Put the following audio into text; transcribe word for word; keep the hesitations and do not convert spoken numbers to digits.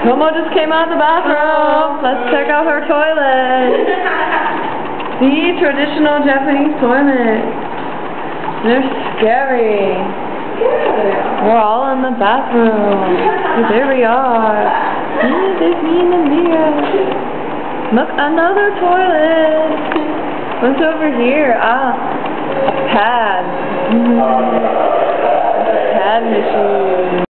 Momo just came out of the bathroom. Let's check out her toilet. The traditional Japanese toilet. They're scary. We're all in the bathroom. There we are. Yeah, there's me and Amira. Look, another toilet. What's over here? Ah, a pad. Mm-hmm. A pad machine.